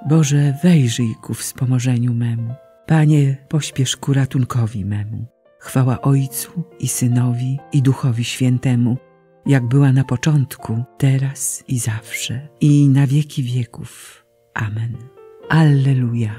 Boże, wejrzyj ku wspomożeniu memu. Panie, pośpiesz ku ratunkowi memu. Chwała Ojcu i Synowi, i Duchowi Świętemu, jak była na początku, teraz i zawsze, i na wieki wieków. Amen. Alleluja.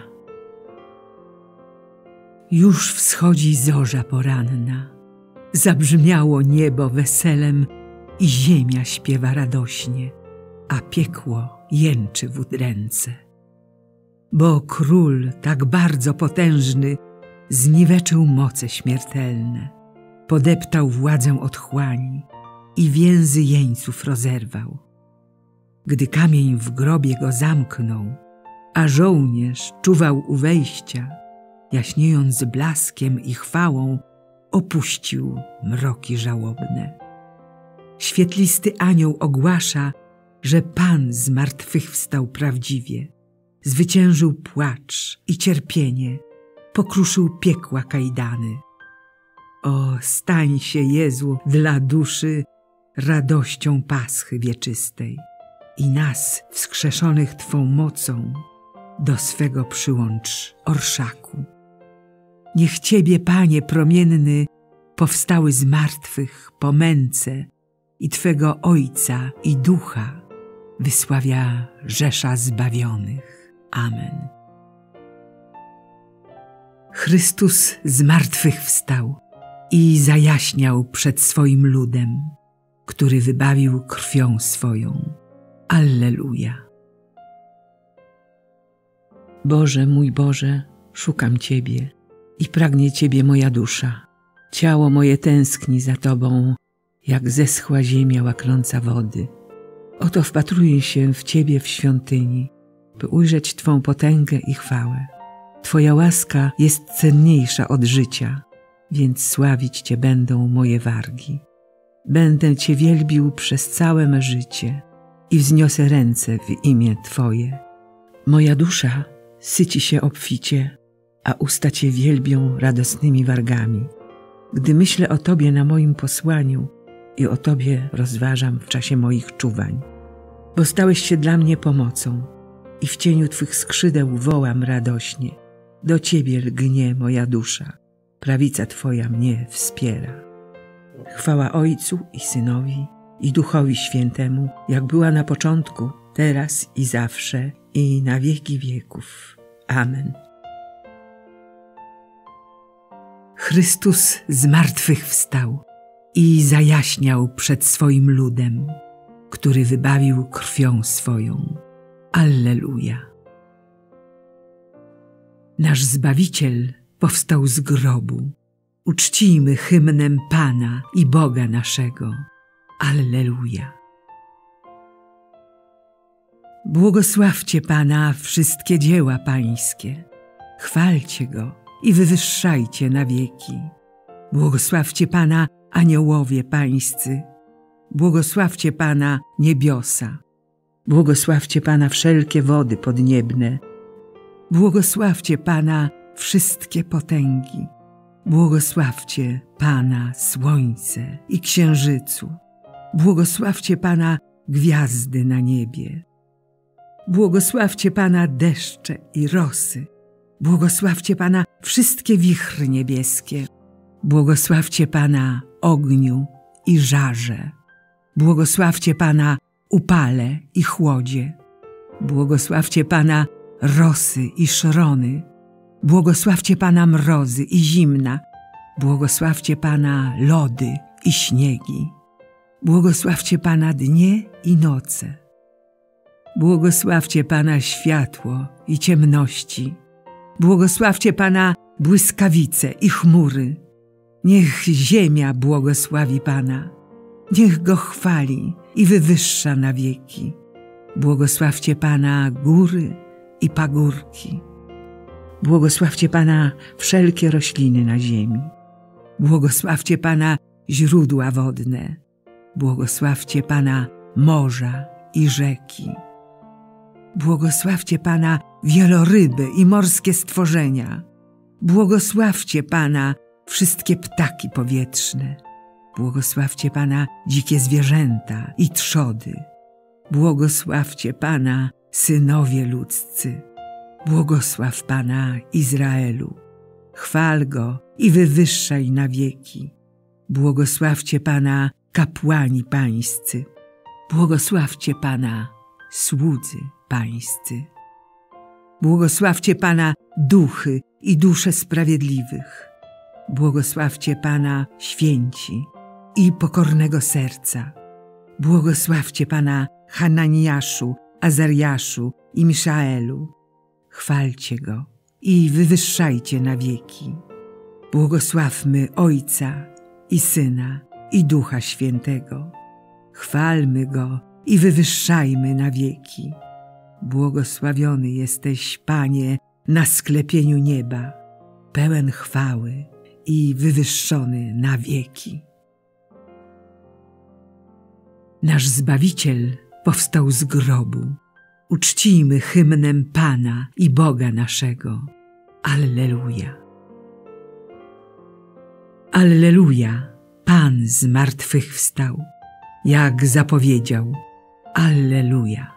Już wschodzi zorza poranna, zabrzmiało niebo weselem i ziemia śpiewa radośnie, a piekło jęczy w udręce. Bo Król tak bardzo potężny zniweczył moce śmiertelne, podeptał władzę otchłani i więzy jeńców rozerwał. Gdy kamień w grobie go zamknął, a żołnierz czuwał u wejścia, jaśniejąc blaskiem i chwałą, opuścił mroki żałobne. Świetlisty anioł ogłasza, że Pan zmartwychwstał prawdziwie, zwyciężył płacz i cierpienie, pokruszył piekła kajdany. O, stań się, Jezu, dla duszy radością Paschy wieczystej i nas, wskrzeszonych Twą mocą, do swego przyłącz orszaku. Niech Ciebie, Panie promienny, powstały z martwych po męce i Twego Ojca i Ducha wysławia rzesza zbawionych. Amen. Chrystus zmartwychwstał i zajaśniał przed swoim ludem, który wybawił krwią swoją. Alleluja. Boże, mój Boże, szukam Ciebie i pragnie Ciebie moja dusza. Ciało moje tęskni za Tobą, jak zeschła ziemia łaknąca wody. Oto wpatruję się w Ciebie w świątyni, by ujrzeć Twą potęgę i chwałę. Twoja łaska jest cenniejsza od życia, więc sławić Cię będą moje wargi. Będę Cię wielbił przez całe me życie i wzniosę ręce w imię Twoje. Moja dusza syci się obficie, a usta Cię wielbią radosnymi wargami. Gdy myślę o Tobie na moim posłaniu i o Tobie rozważam w czasie moich czuwań. Bo stałeś się dla mnie pomocą i w cieniu Twych skrzydeł wołam radośnie. Do Ciebie lgnie moja dusza, prawica Twoja mnie wspiera. Chwała Ojcu i Synowi, i Duchowi Świętemu, jak była na początku, teraz i zawsze, i na wieki wieków. Amen. Chrystus zmartwychwstał i zajaśniał przed swoim ludem, który wybawił krwią swoją. Alleluja. Nasz Zbawiciel powstał z grobu. Uczcijmy hymnem Pana i Boga naszego. Alleluja. Błogosławcie Pana wszystkie dzieła Pańskie. Chwalcie Go i wywyższajcie na wieki. Błogosławcie Pana aniołowie Pańscy. Błogosławcie Pana niebiosa. Błogosławcie Pana wszelkie wody podniebne. Błogosławcie Pana wszystkie potęgi. Błogosławcie Pana słońce i księżycu. Błogosławcie Pana gwiazdy na niebie. Błogosławcie Pana deszcze i rosy. Błogosławcie Pana wszystkie wichry niebieskie. Błogosławcie Pana ogniu i żarze. Błogosławcie Pana upale i chłodzie. Błogosławcie Pana rosy i szrony. Błogosławcie Pana mrozy i zimna. Błogosławcie Pana lody i śniegi. Błogosławcie Pana dnie i noce. Błogosławcie Pana światło i ciemności. Błogosławcie Pana błyskawice i chmury. Niech ziemia błogosławi Pana. Niech Go chwali i wywyższa na wieki. Błogosławcie Pana góry i pagórki. Błogosławcie Pana wszelkie rośliny na ziemi. Błogosławcie Pana źródła wodne. Błogosławcie Pana morza i rzeki. Błogosławcie Pana wieloryby i morskie stworzenia. Błogosławcie Pana wszystkie ptaki powietrzne. Błogosławcie Pana dzikie zwierzęta i trzody. Błogosławcie Pana synowie ludzcy. Błogosław Pana, Izraelu. Chwal Go i wywyższaj na wieki. Błogosławcie Pana, kapłani pańscy. Błogosławcie Pana, słudzy pańscy. Błogosławcie Pana, duchy i dusze sprawiedliwych. Błogosławcie Pana, święci i pokornego serca. Błogosławcie Pana, Hananiaszu, Azariaszu i Miszaelu. Chwalcie Go i wywyższajcie na wieki. Błogosławmy Ojca i Syna i Ducha Świętego. Chwalmy Go i wywyższajmy na wieki. Błogosławiony jesteś, Panie, na sklepieniu nieba, pełen chwały i wywyższony na wieki. Nasz Zbawiciel powstał z grobu. Uczcijmy hymnem Pana i Boga naszego. Alleluja. Alleluja, Pan z martwych wstał, jak zapowiedział. Alleluja.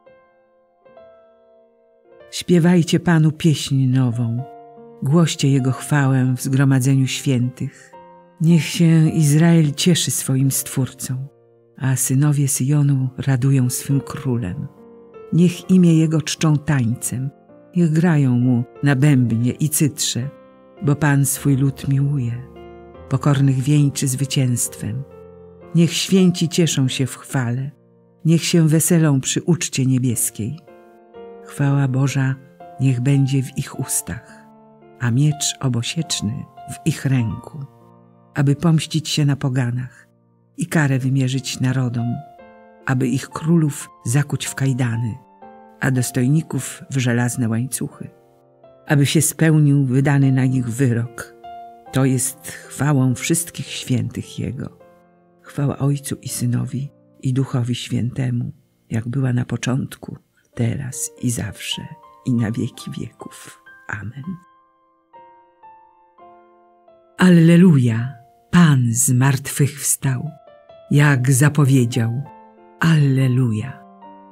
Śpiewajcie Panu pieśń nową, głoście Jego chwałę w zgromadzeniu świętych. Niech się Izrael cieszy swoim Stwórcą, a synowie Syjonu radują swym Królem. Niech imię Jego czczą tańcem, niech grają Mu na bębnie i cytrze, bo Pan swój lud miłuje, pokornych wieńczy zwycięstwem. Niech święci cieszą się w chwale, niech się weselą przy uczcie niebieskiej. Chwała Boża niech będzie w ich ustach, a miecz obosieczny w ich ręku, aby pomścić się na poganach i karę wymierzyć narodom, aby ich królów zakuć w kajdany, a dostojników w żelazne łańcuchy, aby się spełnił wydany na nich wyrok. To jest chwałą wszystkich świętych Jego. Chwała Ojcu i Synowi i Duchowi Świętemu, jak była na początku, teraz i zawsze, i na wieki wieków. Amen. Alleluja, Pan z martwych wstał, jak zapowiedział. Alleluja.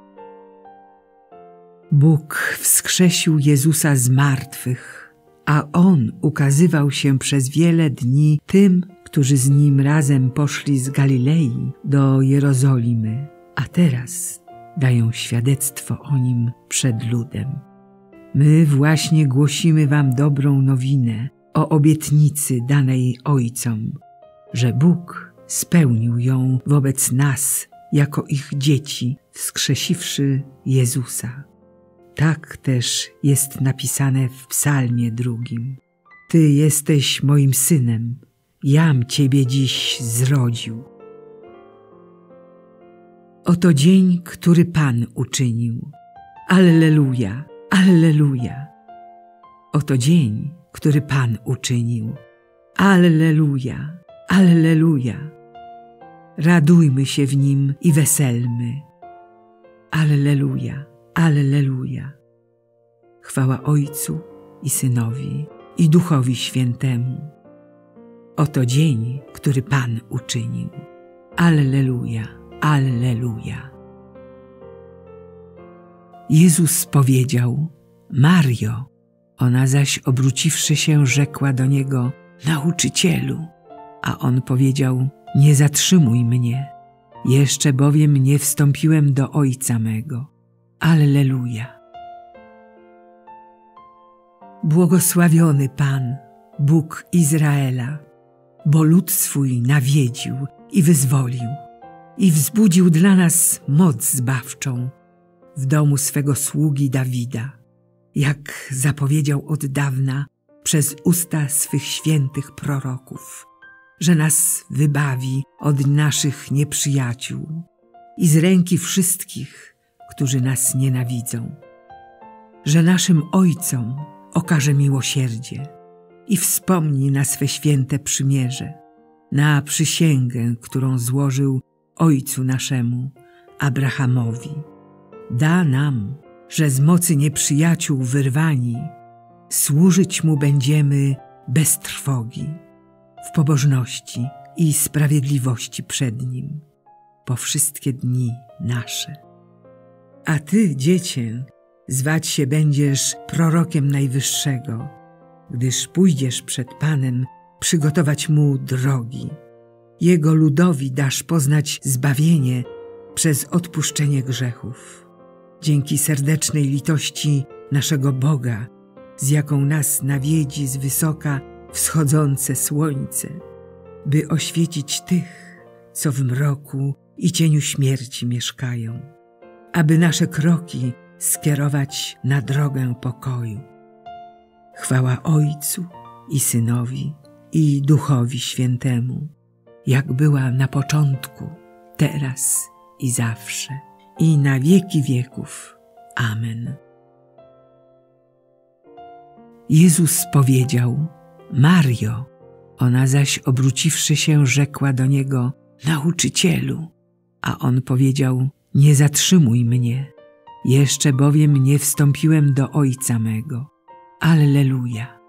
Bóg wskrzesił Jezusa z martwych, a On ukazywał się przez wiele dni tym, którzy z Nim razem poszli z Galilei do Jerozolimy, a teraz dają świadectwo o Nim przed ludem. My właśnie głosimy wam dobrą nowinę o obietnicy danej Ojcom, że Bóg spełnił ją wobec nas jako ich dzieci, wskrzesiwszy Jezusa. Tak też jest napisane w Psalmie 2. Ty jesteś moim Synem, jam Ciebie dziś zrodził. Oto dzień, który Pan uczynił. Alleluja, alleluja. Oto dzień, który Pan uczynił. Alleluja, alleluja. Radujmy się w nim i weselmy. Alleluja, alleluja. Chwała Ojcu i Synowi i Duchowi Świętemu. Oto dzień, który Pan uczynił. Alleluja, alleluja. Jezus powiedział: Mario. Ona zaś obróciwszy się, rzekła do Niego: Nauczycielu. A On powiedział: Nie zatrzymuj mnie, jeszcze bowiem nie wstąpiłem do Ojca mego. Alleluja. Błogosławiony Pan, Bóg Izraela, bo lud swój nawiedził i wyzwolił i wzbudził dla nas moc zbawczą w domu swego sługi Dawida, jak zapowiedział od dawna przez usta swych świętych proroków, że nas wybawi od naszych nieprzyjaciół i z ręki wszystkich, którzy nas nienawidzą, że naszym ojcom okaże miłosierdzie i wspomni na swe święte przymierze, na przysięgę, którą złożył ojcu naszemu, Abrahamowi. Da nam, że z mocy nieprzyjaciół wyrwani, służyć Mu będziemy bez trwogi, w pobożności i sprawiedliwości przed Nim, po wszystkie dni nasze. A Ty, Dziecię, zwać się będziesz prorokiem Najwyższego, gdyż pójdziesz przed Panem przygotować Mu drogi. Jego ludowi dasz poznać zbawienie przez odpuszczenie grzechów. Dzięki serdecznej litości naszego Boga, z jaką nas nawiedzi z wysoka wschodzące słońce, by oświecić tych, co w mroku i cieniu śmierci mieszkają, aby nasze kroki skierować na drogę pokoju. Chwała Ojcu i Synowi i Duchowi Świętemu, jak była na początku, teraz i zawsze, i na wieki wieków. Amen. Jezus powiedział: Mario. Ona zaś, obróciwszy się, rzekła do Niego: Nauczycielu. A On powiedział: Nie zatrzymuj mnie, jeszcze bowiem nie wstąpiłem do Ojca mego. Alleluja.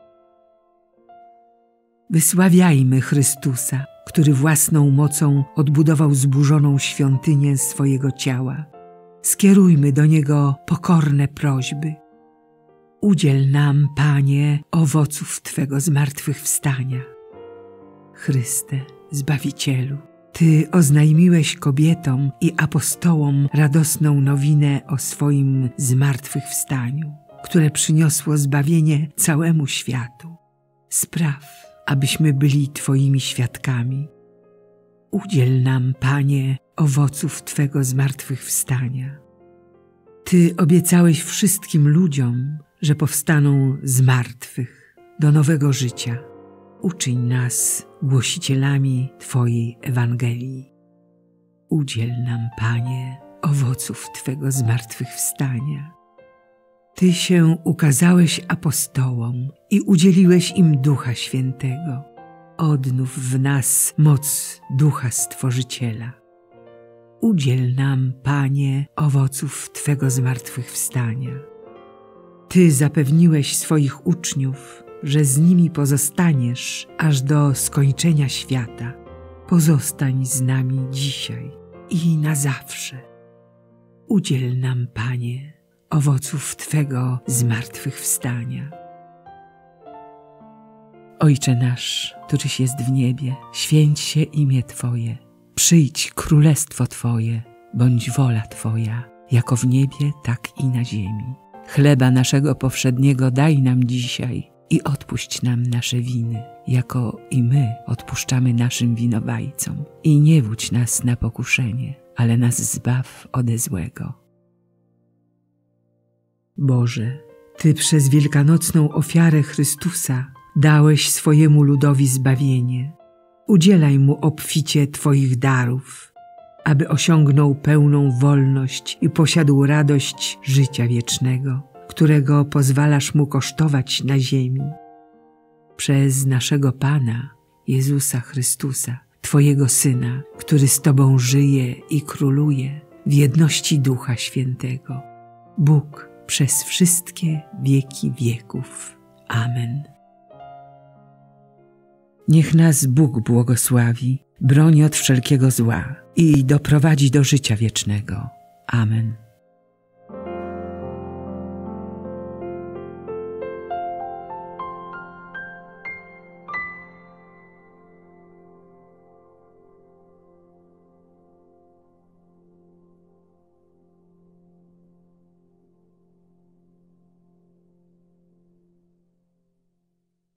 Wysławiajmy Chrystusa, który własną mocą odbudował zburzoną świątynię swojego ciała. Skierujmy do Niego pokorne prośby. Udziel nam, Panie, owoców Twego zmartwychwstania. Chryste, Zbawicielu, Ty oznajmiłeś kobietom i apostołom radosną nowinę o swoim zmartwychwstaniu, które przyniosło zbawienie całemu światu. Spraw, abyśmy byli Twoimi świadkami. Udziel nam, Panie, owoców Twego zmartwychwstania. Ty obiecałeś wszystkim ludziom, że powstaną z martwych do nowego życia. Uczyń nas głosicielami Twojej Ewangelii. Udziel nam, Panie, owoców Twego zmartwychwstania. Ty się ukazałeś apostołom i udzieliłeś im Ducha Świętego. Odnów w nas moc Ducha Stworzyciela. Udziel nam, Panie, owoców Twego zmartwychwstania. Ty zapewniłeś swoich uczniów, że z nimi pozostaniesz aż do skończenia świata. Pozostań z nami dzisiaj i na zawsze. Udziel nam, Panie, owoców Twego zmartwychwstania. Ojcze nasz, któryś jest w niebie, święć się imię Twoje. Przyjdź królestwo Twoje, bądź wola Twoja, jako w niebie, tak i na ziemi. Chleba naszego powszedniego daj nam dzisiaj i odpuść nam nasze winy, jako i my odpuszczamy naszym winowajcom. I nie wódź nas na pokuszenie, ale nas zbaw ode złego. Boże, Ty przez wielkanocną ofiarę Chrystusa dałeś swojemu ludowi zbawienie. Udzielaj mu obficie Twoich darów, aby osiągnął pełną wolność i posiadł radość życia wiecznego, którego pozwalasz mu kosztować na ziemi. Przez naszego Pana, Jezusa Chrystusa, Twojego Syna, który z Tobą żyje i króluje w jedności Ducha Świętego. Bóg przez wszystkie wieki wieków. Amen. Niech nas Bóg błogosławi, broni od wszelkiego zła i doprowadzi do życia wiecznego. Amen.